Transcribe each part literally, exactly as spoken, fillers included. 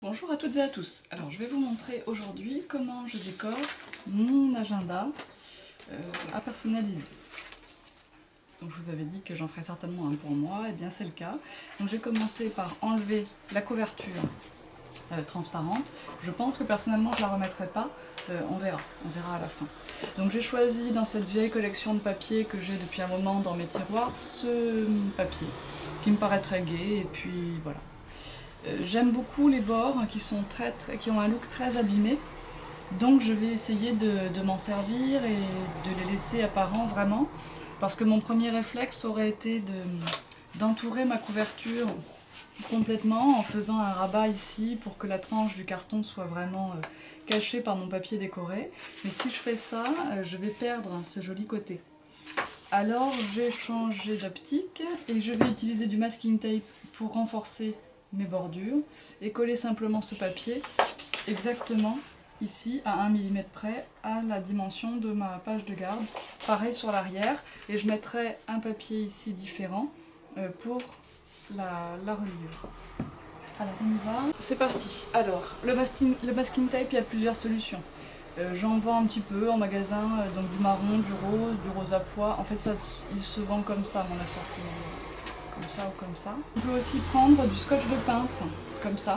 Bonjour à toutes et à tous. Alors je vais vous montrer aujourd'hui comment je décore mon agenda euh, à personnaliser. Donc je vous avais dit que j'en ferais certainement un pour moi, et bien c'est le cas. Donc j'ai commencé par enlever la couverture euh, transparente. Je pense que personnellement je la remettrai pas, euh, on verra, on verra à la fin. Donc j'ai choisi dans cette vieille collection de papier que j'ai depuis un moment dans mes tiroirs, ce papier qui me paraît très gai et puis voilà. Euh, J'aime beaucoup les bords qui, sont très, très, qui ont un look très abîmé, donc je vais essayer de, de m'en servir et de les laisser apparents vraiment, parce que mon premier réflexe aurait été d'entourer ma couverture complètement en faisant un rabat ici pour que la tranche du carton soit vraiment euh, cachée par mon papier décoré. Mais si je fais ça, euh, je vais perdre ce joli côté. Alors j'ai changé d'optique et je vais utiliser du masking tape pour renforcer mes bordures et coller simplement ce papier exactement ici à un millimètre près à la dimension de ma page de garde. Pareil sur l'arrière, et je mettrai un papier ici différent euh, pour la, la reliure. Alors on y va, c'est parti. Alors le masking, le masking tape, il y a plusieurs solutions. Euh, J'en vends un petit peu en magasin, euh, donc du marron, du rose, du rose à pois. En fait ça, il se vend comme ça mon assortiment. Comme ça ou comme ça. On peut aussi prendre du scotch de peintre, comme ça.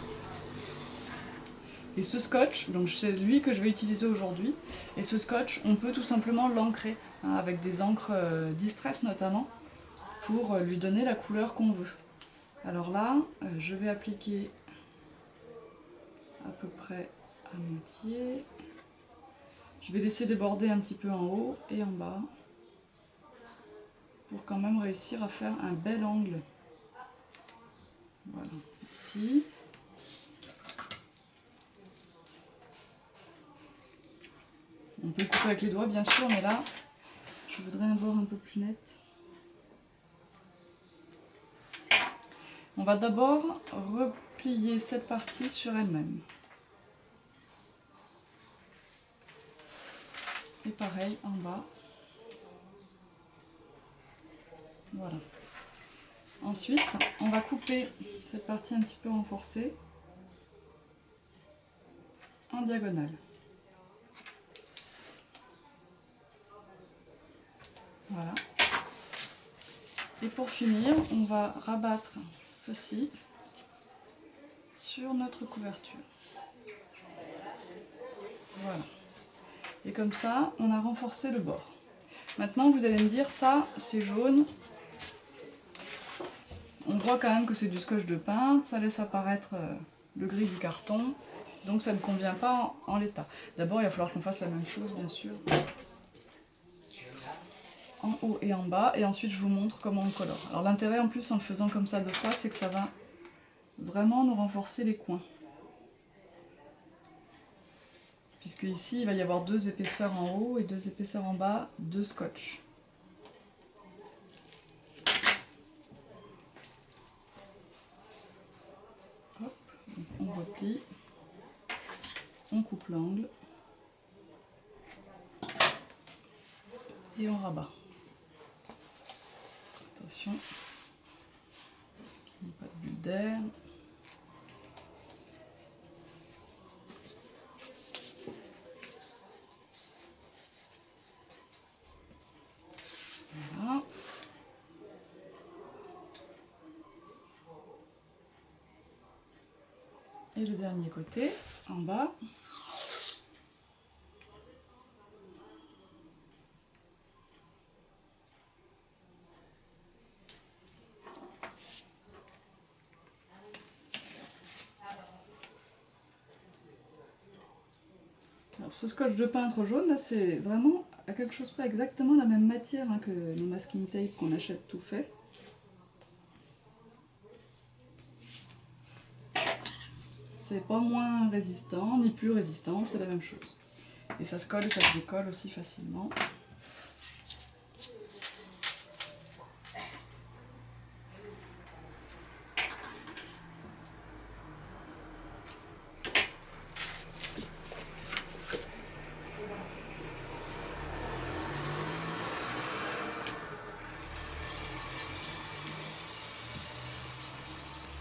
Et ce scotch, donc c'est lui que je vais utiliser aujourd'hui. Et ce scotch, on peut tout simplement l'ancrer, hein, avec des encres euh, distress notamment, pour euh, lui donner la couleur qu'on veut. Alors là, euh, je vais appliquer à peu près à moitié. Je vais laisser déborder un petit peu en haut et en bas, pour quand même réussir à faire un bel angle. Voilà, ici. On peut couper avec les doigts bien sûr, mais là, je voudrais un bord un peu plus net. On va d'abord replier cette partie sur elle-même. Et pareil en bas. Voilà. Ensuite, on va couper cette partie un petit peu renforcée en diagonale. Voilà. Et pour finir, on va rabattre ceci sur notre couverture. Voilà. Et comme ça, on a renforcé le bord. Maintenant, vous allez me dire, ça, c'est jaune. On voit quand même que c'est du scotch de peintre, ça laisse apparaître le gris du carton, donc ça ne convient pas en, en l'état. D'abord, il va falloir qu'on fasse la même chose, bien sûr, en haut et en bas, et ensuite je vous montre comment on colore. Alors l'intérêt en plus en le faisant comme ça deux fois, c'est que ça va vraiment nous renforcer les coins. Puisque ici, il va y avoir deux épaisseurs en haut et deux épaisseurs en bas de scotch. Hop, on replie, on coupe l'angle et on rabat. Attention, qu'il n'y ait pas de bulle d'air. Voilà. Et le dernier côté, en bas. Alors ce scotch de peintre jaune, là, c'est vraiment à quelque chose près exactement la même matière, hein, que le masking tape qu'on achète tout fait. C'est pas moins résistant, ni plus résistant, c'est la même chose. Et ça se colle et ça se décolle aussi facilement.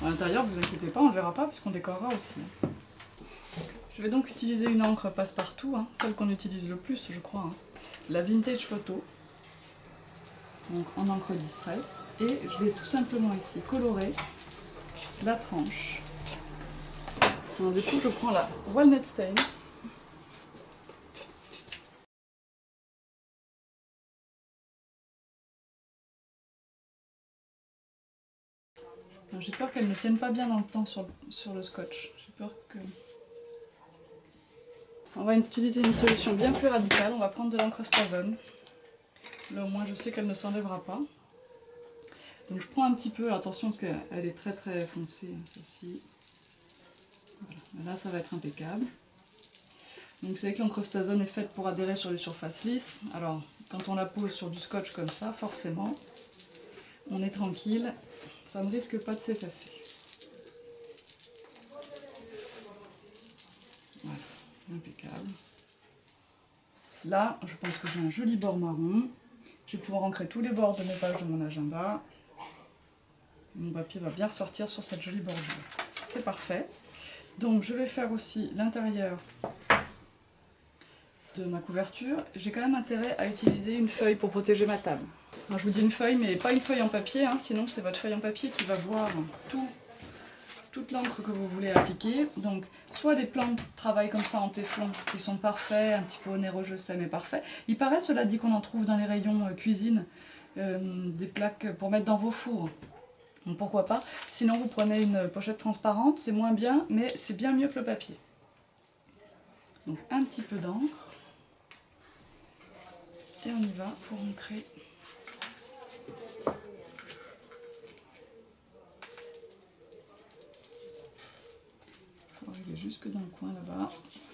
À l'intérieur, vous inquiétez pas, on ne verra pas puisqu'on décorera aussi. Je vais donc utiliser une encre passe-partout, hein, celle qu'on utilise le plus je crois, hein, la Vintage Photo, donc en encre Distress, et je vais tout simplement ici colorer la tranche. Alors, du coup je prends la Walnut Stain. J'ai peur qu'elle ne tienne pas bien dans le temps sur, sur le scotch. J'ai peur que... On va utiliser une solution bien plus radicale. On va prendre de l'encre Stazone. Là au moins je sais qu'elle ne s'enlèvera pas. Donc je prends un petit peu, alors attention parce qu'elle est très très foncée, celle-ci. Voilà. Là ça va être impeccable. Donc vous savez que l'encre Stazone est faite pour adhérer sur les surfaces lisses. Alors quand on la pose sur du scotch comme ça, forcément, on est tranquille. Ça ne risque pas de s'effacer. Voilà, impeccable. Là, je pense que j'ai un joli bord marron. Je vais pouvoir ancrer tous les bords de mes pages de mon agenda. Mon papier va bien ressortir sur cette jolie bordure. C'est parfait. Donc je vais faire aussi l'intérieur de ma couverture. J'ai quand même intérêt à utiliser une feuille pour protéger ma table. Alors, je vous dis une feuille, mais pas une feuille en papier, hein, sinon c'est votre feuille en papier qui va boire tout, toute l'encre que vous voulez appliquer. Donc soit des plans de travail comme ça en téflon qui sont parfaits, un petit peu onéreux je sais mais parfaits. Il paraît cela dit qu'on en trouve dans les rayons euh, cuisine, euh, des plaques pour mettre dans vos fours. Donc pourquoi pas. Sinon vous prenez une pochette transparente, c'est moins bien mais c'est bien mieux que le papier. Donc un petit peu d'encre. Et on y va pour ancrer. On va arriver jusque dans le coin là-bas.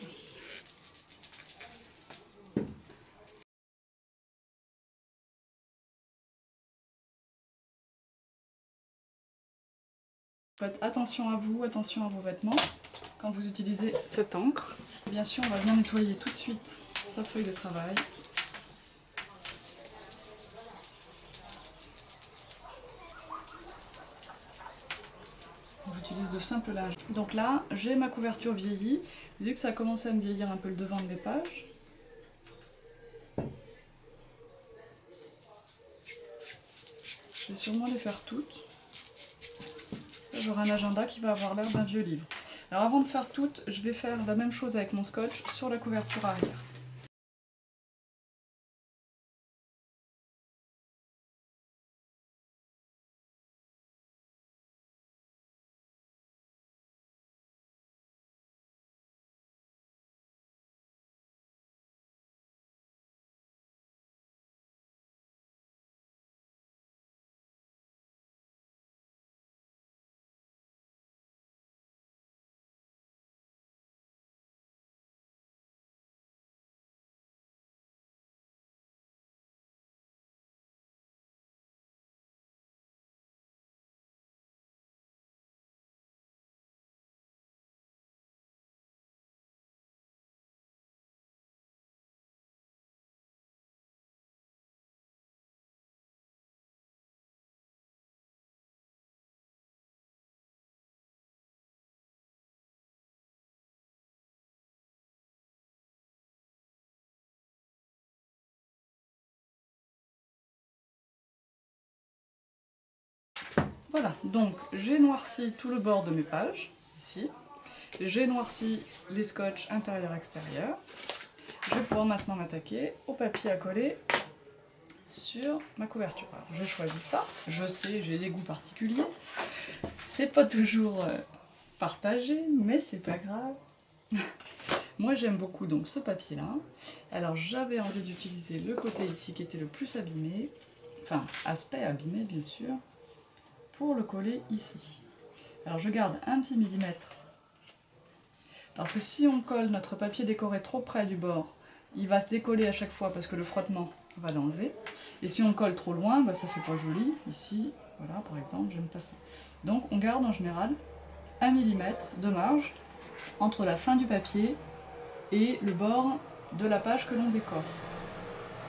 Faites attention à vous, attention à vos vêtements quand vous utilisez cette encre. Bien sûr, on va bien nettoyer tout de suite sa feuille de travail. J'utilise de simples linges. Donc là, j'ai ma couverture vieillie. Vu que ça a commencé à me vieillir un peu le devant de mes pages. Je vais sûrement les faire toutes. J'aurai un agenda qui va avoir l'air d'un vieux livre. Alors avant de faire toutes, je vais faire la même chose avec mon scotch sur la couverture arrière. Voilà, donc j'ai noirci tout le bord de mes pages, ici. J'ai noirci les scotch intérieur-extérieur. Je vais pouvoir maintenant m'attaquer au papier à coller sur ma couverture. Alors j'ai choisi ça, je sais, j'ai des goûts particuliers. C'est pas toujours euh, partagé, mais c'est pas grave. Moi j'aime beaucoup donc ce papier là. Alors j'avais envie d'utiliser le côté ici qui était le plus abîmé, enfin aspect abîmé bien sûr, pour le coller ici. Alors je garde un petit millimètre, parce que si on colle notre papier décoré trop près du bord, il va se décoller à chaque fois parce que le frottement va l'enlever. Et si on colle trop loin, bah, ça fait pas joli. Ici, voilà par exemple, j'aime pas ça. Donc on garde en général un millimètre de marge entre la fin du papier et le bord de la page que l'on décore.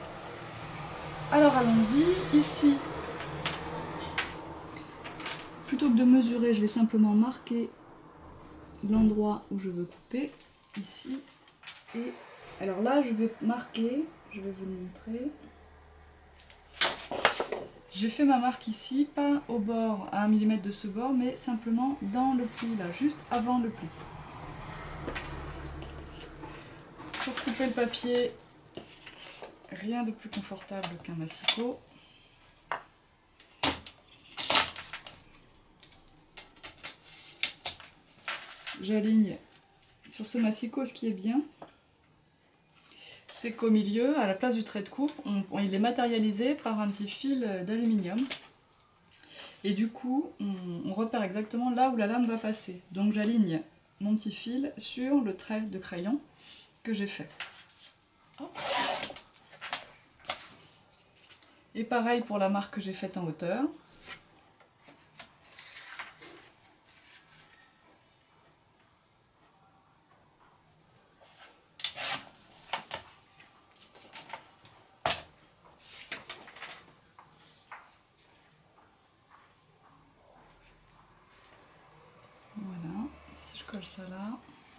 Alors allons-y, ici, plutôt que de mesurer, je vais simplement marquer l'endroit où je veux couper, ici. Et alors là, je vais marquer, je vais vous le montrer. J'ai fait ma marque ici, pas au bord, à un millimètre de ce bord, mais simplement dans le pli, là, juste avant le pli. Pour couper le papier, rien de plus confortable qu'un massicot. J'aligne sur ce massicot, ce qui est bien, c'est qu'au milieu, à la place du trait de coupe, on, on, il est matérialisé par un petit fil d'aluminium. Et du coup, on, on repère exactement là où la lame va passer. Donc j'aligne mon petit fil sur le trait de crayon que j'ai fait. Hop. Et pareil pour la marque que j'ai faite en hauteur. Voilà, si je colle ça là,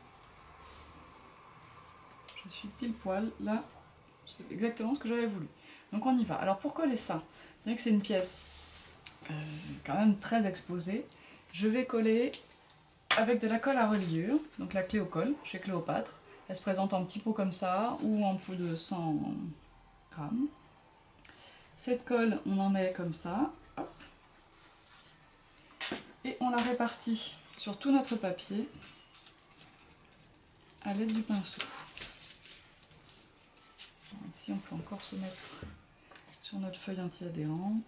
je suis pile poil là, c'est exactement ce que j'avais voulu. Donc on y va. Alors pour coller ça, c'est vrai que c'est une pièce euh, quand même très exposée. Je vais coller avec de la colle à reliure, donc la Cléo-Colle chez Cléopâtre. Elle se présente en petit pot comme ça ou en pot de cent grammes. Cette colle, on en met comme ça, hop, et on la répartit sur tout notre papier à l'aide du pinceau. Ici, on peut encore se mettre sur notre feuille anti-adhérente.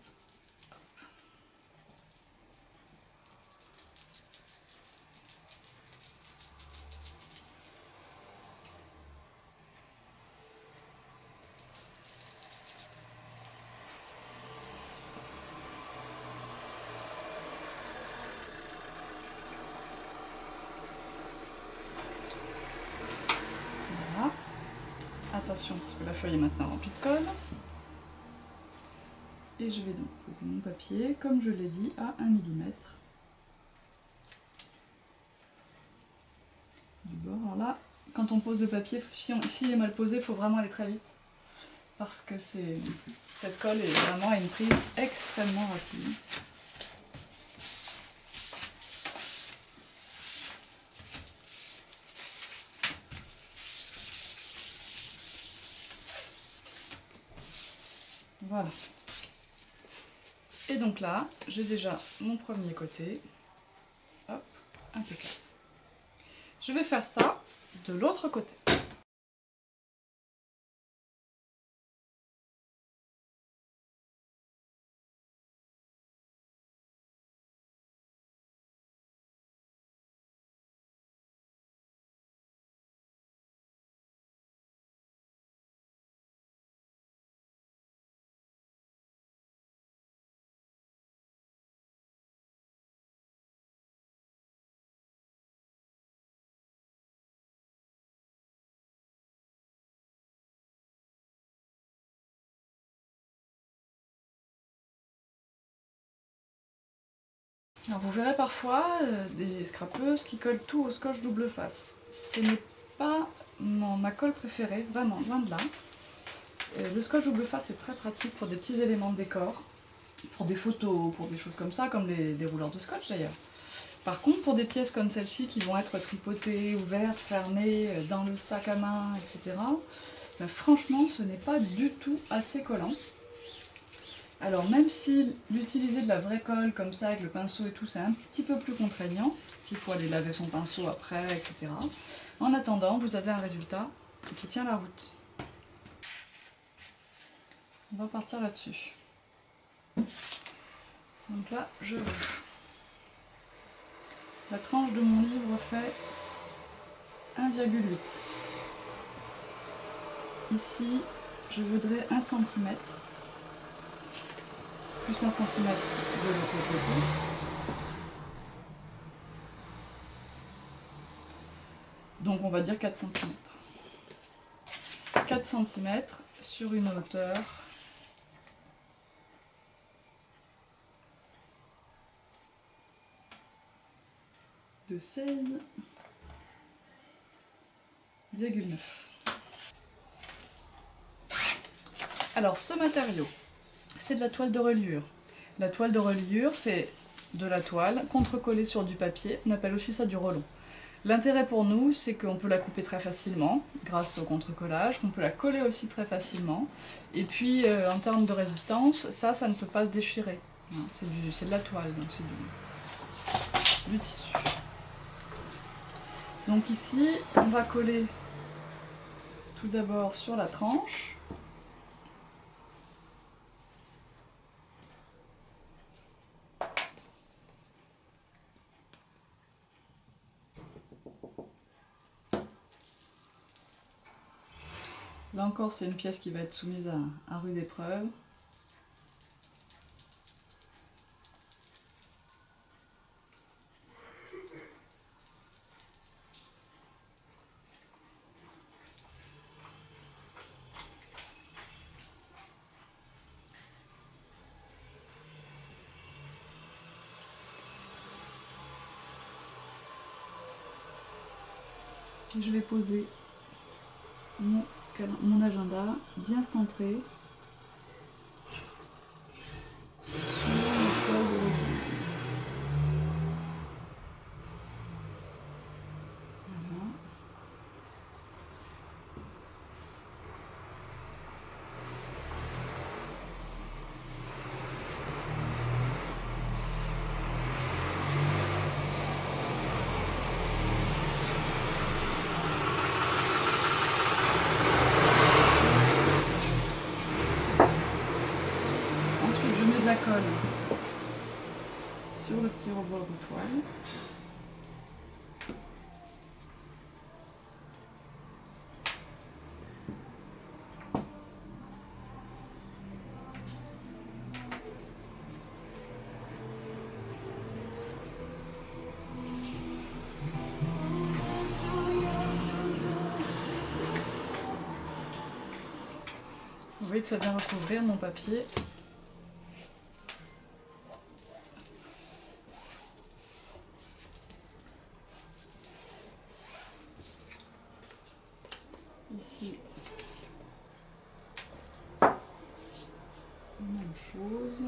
Voilà. Attention, parce que la feuille est maintenant remplie de colle. Et je vais donc poser mon papier, comme je l'ai dit, à un millimètre du bord. Alors là, quand on pose le papier, si on, s'il est mal posé, il faut vraiment aller très vite. Parce que c'est, cette colle est vraiment à une prise extrêmement rapide. Voilà. Et donc là, j'ai déjà mon premier côté. Hop, impeccable. Je vais faire ça de l'autre côté. Alors vous verrez parfois euh, des scrapeuses qui collent tout au scotch double face. Ce n'est pas mon, ma colle préférée, vraiment, loin de là. Euh, le scotch double face est très pratique pour des petits éléments de décor, pour des photos, pour des choses comme ça, comme les, les rouleurs de scotch d'ailleurs. Par contre, pour des pièces comme celle-ci qui vont être tripotées, ouvertes, fermées, dans le sac à main, et cetera, ben franchement, ce n'est pas du tout assez collant. Alors même si l'utiliser de la vraie colle comme ça avec le pinceau et tout, c'est un petit peu plus contraignant, parce qu'il faut aller laver son pinceau après, et cetera. En attendant, vous avez un résultat qui tient la route. On va partir là-dessus. Donc là, je... La tranche de mon livre fait un virgule huit. Ici, je voudrais un centimètre. Plus un centimètre de l'autre côté. Donc on va dire quatre centimètres. quatre centimètres sur une hauteur de seize virgule neuf. Alors ce matériau, c'est de la toile de reliure. La toile de reliure, c'est de la toile contre-collée sur du papier, on appelle aussi ça du relon. L'intérêt pour nous, c'est qu'on peut la couper très facilement, grâce au contre-collage, qu'on peut la coller aussi très facilement. Et puis, euh, en termes de résistance, ça, ça ne peut pas se déchirer. C'est de la toile, donc c'est du, du tissu. Donc ici, on va coller tout d'abord sur la tranche. Là encore, c'est une pièce qui va être soumise à, à rude épreuve. Je vais poser mon, mon agenda bien centré sur la toile de reliure. Voilà. Ensuite, je mets de la colle sur le petit rebord de toile. Vous voyez que ça vient recouvrir mon papier. Ici, même chose.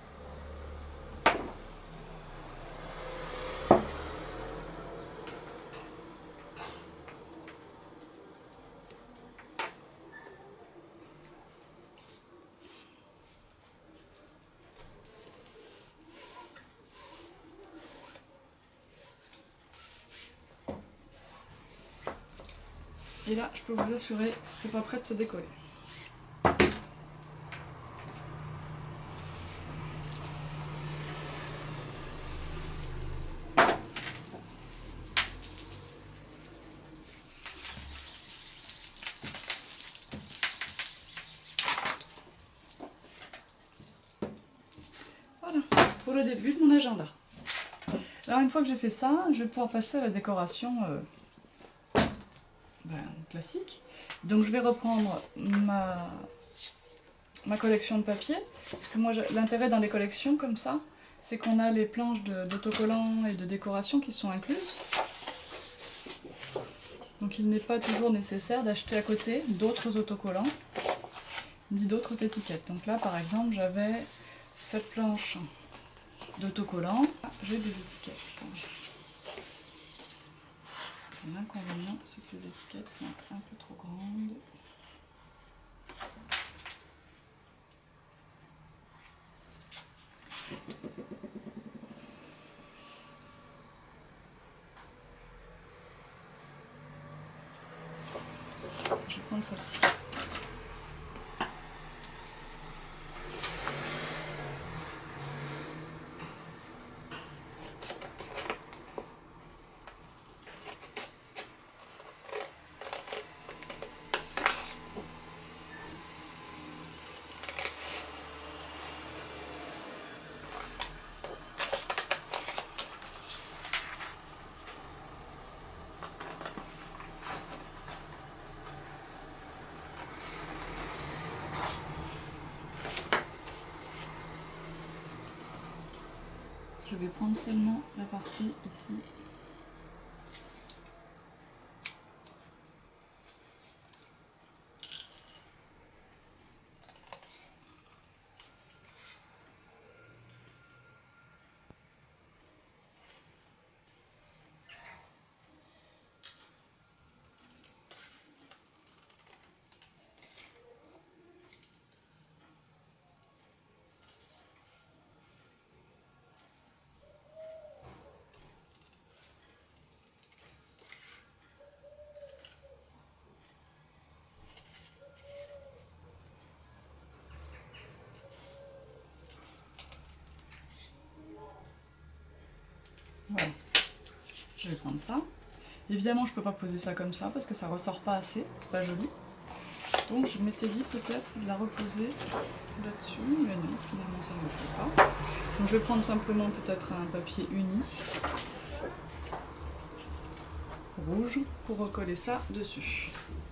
Et là, je peux vous assurer, c'est pas prêt de se décoller. Voilà, pour le début de mon agenda. Alors une fois que j'ai fait ça, je vais pouvoir passer à la décoration euh, ben, classique. Donc je vais reprendre ma, ma collection de papier, parce que moi l'intérêt dans les collections comme ça, c'est qu'on a les planches d'autocollants et de décoration qui sont incluses. Donc il n'est pas toujours nécessaire d'acheter à côté d'autres autocollants, ni d'autres étiquettes. Donc là par exemple j'avais cette planche d'autocollants, j'ai des étiquettes. L'inconvénient, c'est que ces étiquettes vont être un peu trop grandes. Je vais prendre celle-ci. Je vais prendre seulement la partie ici je vais prendre ça. Évidemment, je ne peux pas poser ça comme ça parce que ça ressort pas assez, c'est pas joli. Donc je m'étais dit peut-être de la reposer là-dessus, mais non, finalement ça ne me fait pas. Donc je vais prendre simplement peut-être un papier uni rouge pour recoller ça dessus.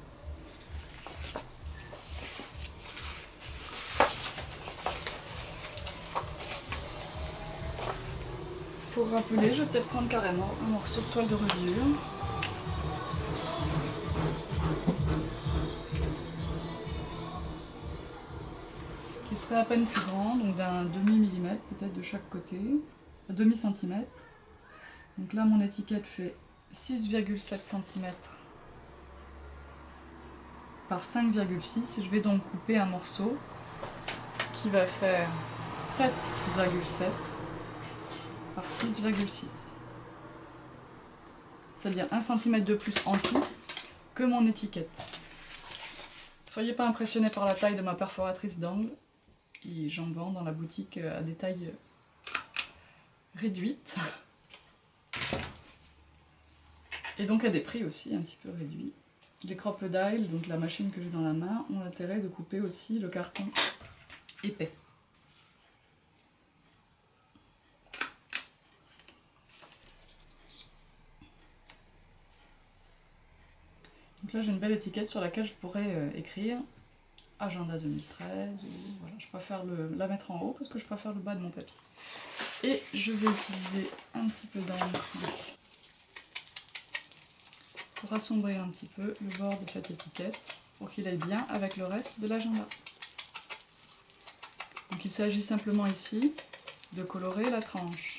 Pour rappeler, je vais peut-être prendre carrément un morceau de toile de reliure. Qui serait à peine plus grand, donc d'un demi-millimètre peut-être de chaque côté, demi-centimètre. Donc là mon étiquette fait six virgule sept centimètres par cinq virgule six. Je vais donc couper un morceau qui va faire sept virgule sept par six virgule six. C'est-à-dire un centimètre de plus en tout que mon étiquette. Soyez pas impressionnés par la taille de ma perforatrice d'angle. J'en vends dans la boutique à des tailles réduites. Et donc à des prix aussi un petit peu réduits. Les crocodiles, donc la machine que j'ai dans la main, ont l'intérêt de couper aussi le carton épais. Donc là j'ai une belle étiquette sur laquelle je pourrais euh, écrire agenda deux mille treize, ou, voilà, je préfère le, la mettre en haut parce que je préfère le bas de mon papier. Et je vais utiliser un petit peu d'encre pour assombrir un petit peu le bord de cette étiquette pour qu'il aille bien avec le reste de l'agenda. Donc il s'agit simplement ici de colorer la tranche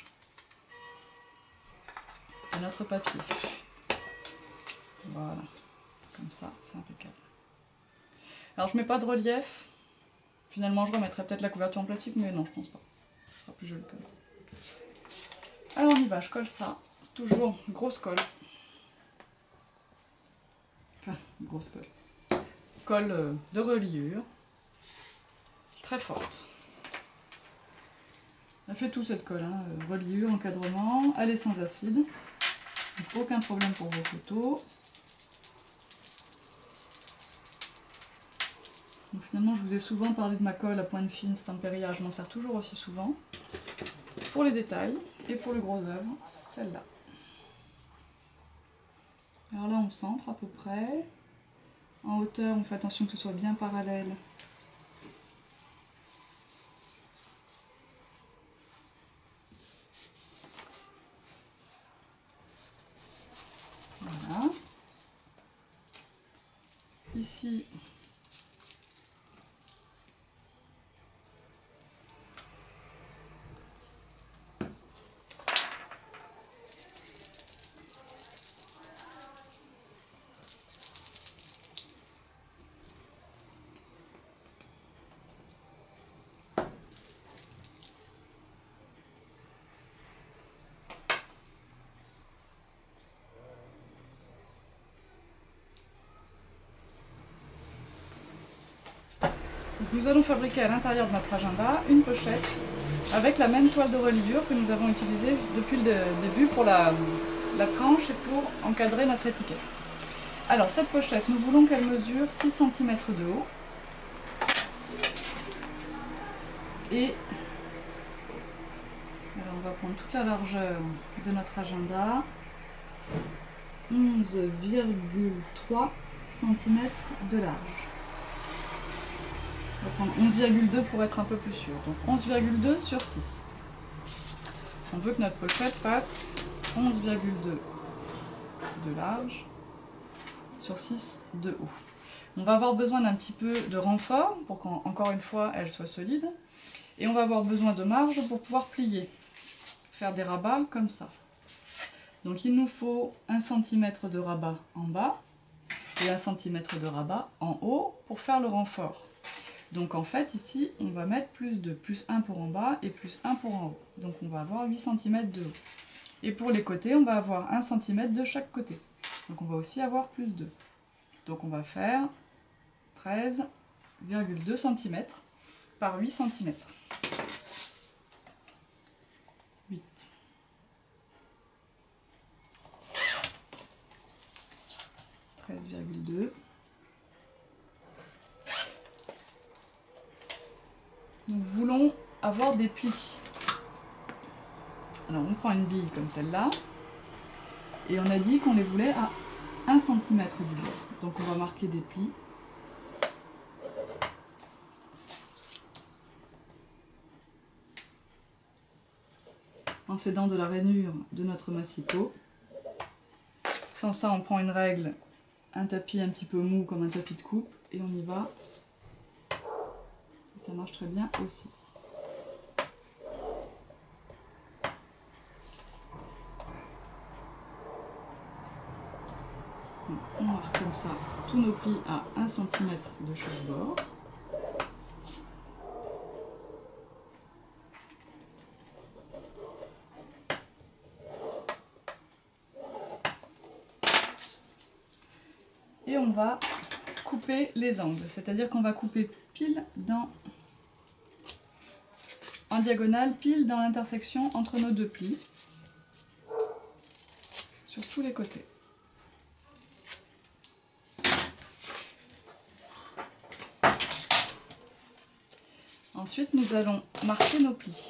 de notre papier. Voilà, comme ça, c'est impeccable. Alors je mets pas de relief, finalement je remettrai peut-être la couverture en plastique, mais non je pense pas, ce sera plus joli comme ça. Alors on y va, je colle ça, toujours grosse colle, enfin grosse colle, colle de reliure, très forte. Elle fait tout cette colle, hein. Reliure, encadrement, elle est sans acide, donc aucun problème pour vos photos. Donc finalement, je vous ai souvent parlé de ma colle à pointe fine Stamperia, je m'en sers toujours aussi souvent. Pour les détails et pour le gros œuvre, celle-là. Alors là, on centre à peu près. En hauteur, on fait attention que ce soit bien parallèle. Voilà. Ici, nous allons fabriquer à l'intérieur de notre agenda une pochette avec la même toile de reliure que nous avons utilisée depuis le début pour la, la tranche et pour encadrer notre étiquette. Alors cette pochette, nous voulons qu'elle mesure six centimètres de haut et alors on va prendre toute la largeur de notre agenda, onze virgule trois centimètres de large. On va prendre onze virgule deux pour être un peu plus sûr. Donc onze virgule deux sur six. On veut que notre pochette fasse onze virgule deux de large sur six de haut. On va avoir besoin d'un petit peu de renfort pour qu'encore une fois elle soit solide. Et on va avoir besoin de marge pour pouvoir plier. Faire des rabats comme ça. Donc il nous faut un centimètre de rabat en bas et un centimètre de rabat en haut pour faire le renfort. Donc en fait ici on va mettre plus de plus un pour en bas et plus un pour en haut. Donc on va avoir huit centimètres de haut. Et pour les côtés on va avoir un centimètre de chaque côté. Donc on va aussi avoir plus deux. Donc on va faire treize virgule deux centimètres par huit centimètres. huit. treize virgule deux. Nous voulons avoir des plis. Alors on prend une bille comme celle-là, et on a dit qu'on les voulait à un centimètre du bord. Donc on va marquer des plis. En s'aidant de la rainure de notre massicot. Sans ça, on prend une règle, un tapis un petit peu mou comme un tapis de coupe, et on y va. Et ça marche très bien aussi. Donc, on marque comme ça tous nos plis à un centimètre de chaque bord. Et on va couper les angles, c'est-à-dire qu'on va couper pile dans, en diagonale, pile dans l'intersection entre nos deux plis, sur tous les côtés. Ensuite, nous allons marquer nos plis.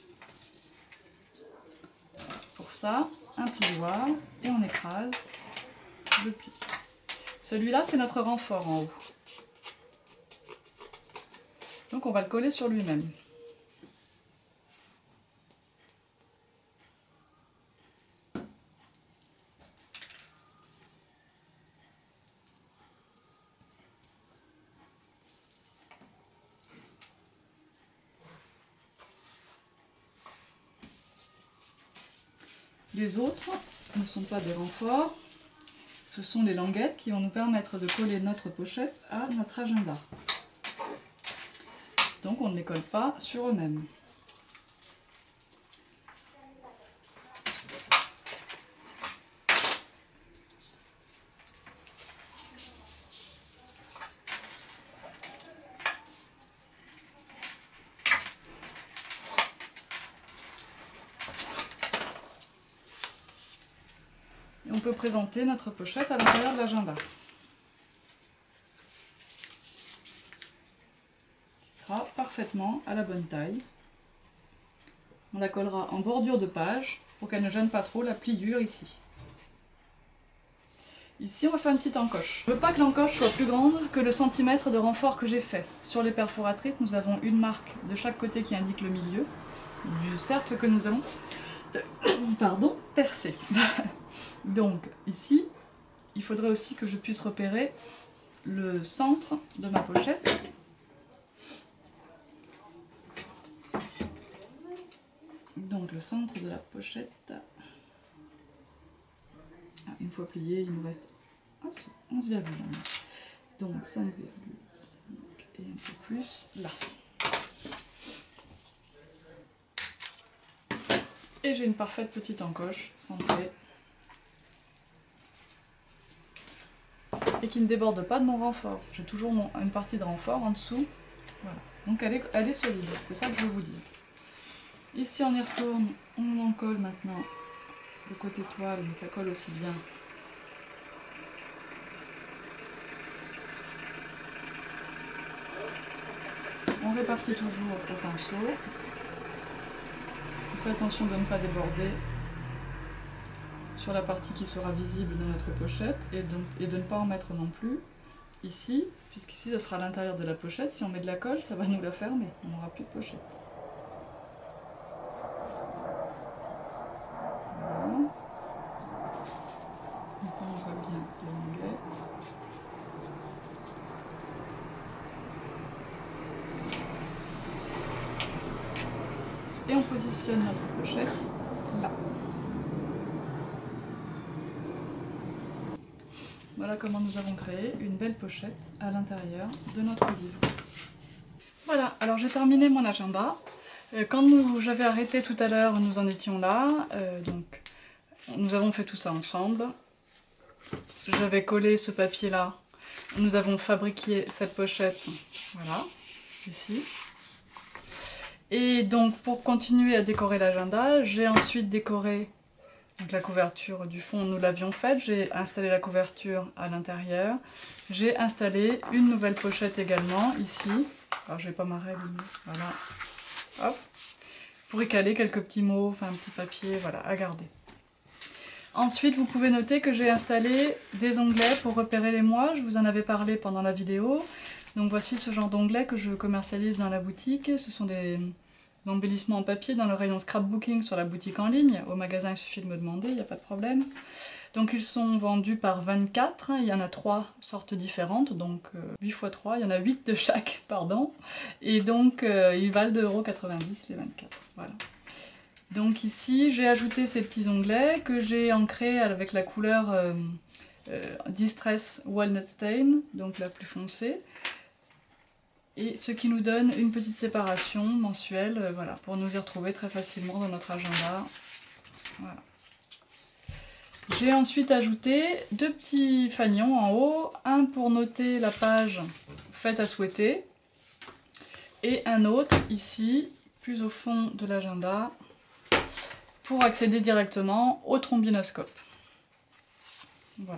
Pour ça, un plioir et on écrase le pli. Celui-là, c'est notre renfort en haut. Donc on va le coller sur lui-même. Les autres ne sont pas des renforts. Ce sont les languettes qui vont nous permettre de coller notre pochette à notre agenda. Donc on ne les colle pas sur eux-mêmes. Et on peut présenter notre pochette à l'intérieur de l'agenda. Qui sera parfaitement à la bonne taille. On la collera en bordure de page pour qu'elle ne gêne pas trop la pliure ici. Ici, on va faire une petite encoche. Je ne veux pas que l'encoche soit plus grande que le centimètre de renfort que j'ai fait. Sur les perforatrices, nous avons une marque de chaque côté qui indique le milieu du cercle que nous allons pardon, percer. Donc ici, il faudrait aussi que je puisse repérer le centre de ma pochette. Donc le centre de la pochette. Ah, une fois plié, il nous reste onze virgule un. Donc cinq virgule cinq et un peu plus là. Et j'ai une parfaite petite encoche centrée. Et qui ne déborde pas de mon renfort. J'ai toujours mon, une partie de renfort en dessous. Voilà. Donc elle est, elle est solide, c'est ça que je veux vous dire. Ici on y retourne, on en colle maintenant le côté toile, mais ça colle aussi bien. On répartit toujours au pinceau. On fait attention de ne pas déborder sur la partie qui sera visible de notre pochette et, donc, et de ne pas en mettre non plus ici, puisqu'ici ça sera à l'intérieur de la pochette. Si on met de la colle, ça va nous la fermer, on n'aura plus de pochette. Voilà. Donc on voit bien les languettes. Et on positionne notre pochette là. Voilà comment nous avons créé une belle pochette à l'intérieur de notre livre. Voilà, alors j'ai terminé mon agenda. Quand j'avais arrêté tout à l'heure, nous en étions là. Euh, donc, nous avons fait tout ça ensemble. J'avais collé ce papier-là. Nous avons fabriqué cette pochette, voilà, ici. Et donc, pour continuer à décorer l'agenda, j'ai ensuite décoré Donc la couverture du fond, nous l'avions faite. J'ai installé la couverture à l'intérieur. J'ai installé une nouvelle pochette également, ici. Alors je vais pas m'arrêter, voilà. Hop. Pour y caler quelques petits mots, enfin un petit papier, voilà, à garder. Ensuite, vous pouvez noter que j'ai installé des onglets pour repérer les mois. Je vous en avais parlé pendant la vidéo. Donc voici ce genre d'onglets que je commercialise dans la boutique. Ce sont des embellissements en papier dans le rayon scrapbooking sur la boutique en ligne. Au magasin, il suffit de me demander, il n'y a pas de problème. Donc ils sont vendus par vingt-quatre. Il y en a trois sortes différentes, donc euh, huit fois trois, il y en a huit de chaque, pardon. Et donc euh, ils valent deux euros quatre-vingt-dix les vingt-quatre. Voilà. Donc ici, j'ai ajouté ces petits onglets que j'ai ancrés avec la couleur euh, euh, Distress Walnut Stain, donc la plus foncée. Et ce qui nous donne une petite séparation mensuelle, euh, voilà, pour nous y retrouver très facilement dans notre agenda. Voilà. J'ai ensuite ajouté deux petits fanions en haut, un pour noter la page faite à souhaiter, et un autre ici, plus au fond de l'agenda, pour accéder directement au trombinoscope. Voilà.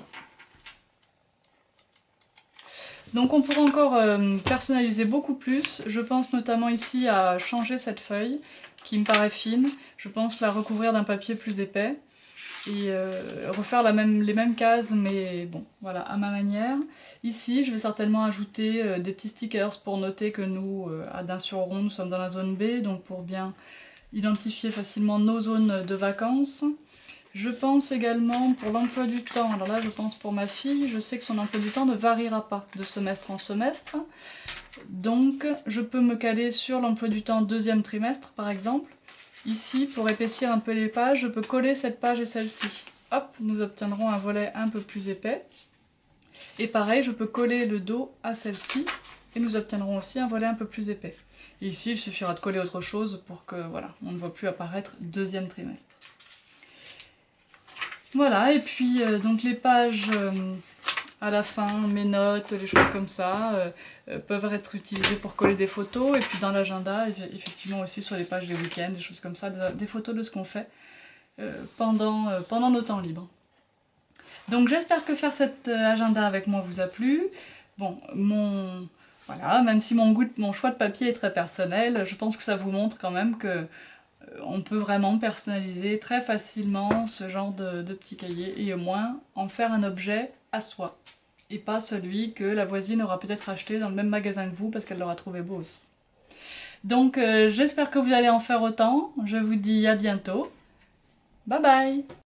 Donc on pourrait encore euh, personnaliser beaucoup plus. Je pense notamment ici à changer cette feuille qui me paraît fine. Je pense la recouvrir d'un papier plus épais et euh, refaire la même, les mêmes cases, mais bon, voilà, à ma manière. Ici, je vais certainement ajouter euh, des petits stickers pour noter que nous, euh, à Dain-sur-Auron, nous sommes dans la zone B, donc pour bien identifier facilement nos zones de vacances. Je pense également pour l'emploi du temps, alors là je pense pour ma fille, je sais que son emploi du temps ne variera pas de semestre en semestre, donc je peux me caler sur l'emploi du temps deuxième trimestre par exemple. Ici, pour épaissir un peu les pages, je peux coller cette page et celle-ci. Hop, nous obtiendrons un volet un peu plus épais. Et pareil, je peux coller le dos à celle-ci et nous obtiendrons aussi un volet un peu plus épais. Et ici, il suffira de coller autre chose pour que, voilà, on ne voit plus apparaître deuxième trimestre. Voilà, et puis euh, donc les pages euh, à la fin, mes notes, les choses comme ça, euh, euh, peuvent être utilisées pour coller des photos, et puis dans l'agenda, effectivement aussi sur les pages des week-ends, des choses comme ça, des photos de ce qu'on fait euh, pendant, euh, pendant nos temps libres. Donc j'espère que faire cet agenda avec moi vous a plu. Bon, mon... Voilà, même si mon, goût, mon choix de papier est très personnel, je pense que ça vous montre quand même que on peut vraiment personnaliser très facilement ce genre de, de petit cahier et au moins en faire un objet à soi et pas celui que la voisine aura peut-être acheté dans le même magasin que vous parce qu'elle l'aura trouvé beau aussi. Donc euh, j'espère que vous allez en faire autant, je vous dis à bientôt, bye bye.